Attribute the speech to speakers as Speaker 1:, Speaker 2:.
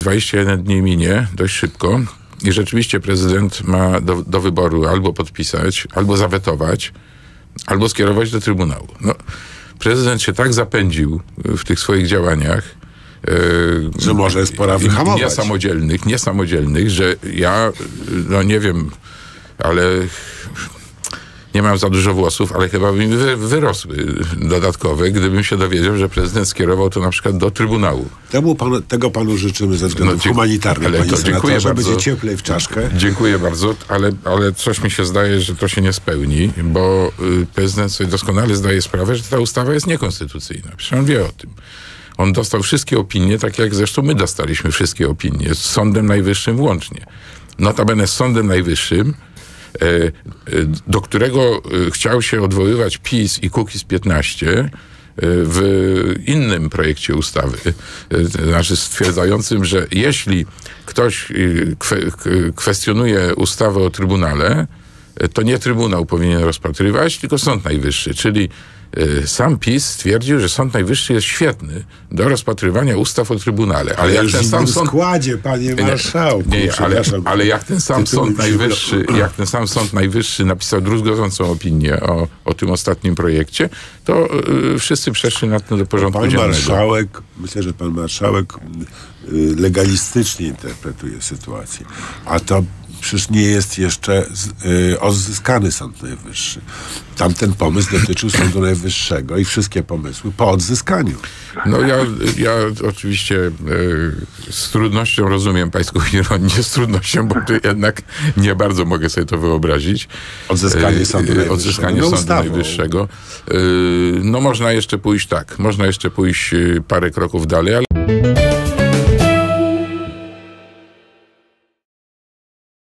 Speaker 1: 21 dni minie dość szybko i rzeczywiście prezydent ma do wyboru albo podpisać, albo zawetować, albo skierować do Trybunału. No, prezydent się tak zapędził w tych swoich działaniach,
Speaker 2: że może jest pora wyhamować.
Speaker 1: Niesamodzielnych, że ja, no nie wiem, ale nie mam za dużo włosów, ale chyba by mi wyrosły dodatkowe, gdybym się dowiedział, że prezydent skierował to na przykład do Trybunału.
Speaker 2: Tego panu życzymy ze względów humanitarnych, panie senatorze, będzie cieplej w czaszkę.
Speaker 1: Dziękuję bardzo, ale coś mi się zdaje, że to się nie spełni, bo prezydent sobie doskonale zdaje sprawę, że ta ustawa jest niekonstytucyjna. Przecież on wie o tym. On dostał wszystkie opinie, tak jak zresztą my dostaliśmy wszystkie opinie, z Sądem Najwyższym włącznie. Notabene z Sądem Najwyższym, do którego chciał się odwoływać PiS i Kukiz 15 w innym projekcie ustawy, znaczy stwierdzającym, że jeśli ktoś kwestionuje ustawę o Trybunale, to nie Trybunał powinien rozpatrywać, tylko Sąd Najwyższy, czyli sam PiS stwierdził, że Sąd Najwyższy jest świetny do rozpatrywania ustaw o Trybunale. Ale jak ten sam sąd...
Speaker 2: składzie, panie marszałku.
Speaker 1: Ale jak ten sam Sąd Najwyższy napisał druzgocącą opinię o tym ostatnim projekcie, to wszyscy przeszli na to do porządku dziennego.
Speaker 2: Myślę, że pan marszałek legalistycznie interpretuje sytuację. A to przecież nie jest jeszcze odzyskany Sąd Najwyższy. Tamten pomysł dotyczył Sądu Najwyższego i wszystkie pomysły po odzyskaniu.
Speaker 1: No ja oczywiście z trudnością rozumiem pańską ironię, z trudnością, bo to jednak nie bardzo mogę sobie to wyobrazić.
Speaker 2: Odzyskanie Sądu
Speaker 1: Najwyższego. No można jeszcze pójść parę kroków dalej, ale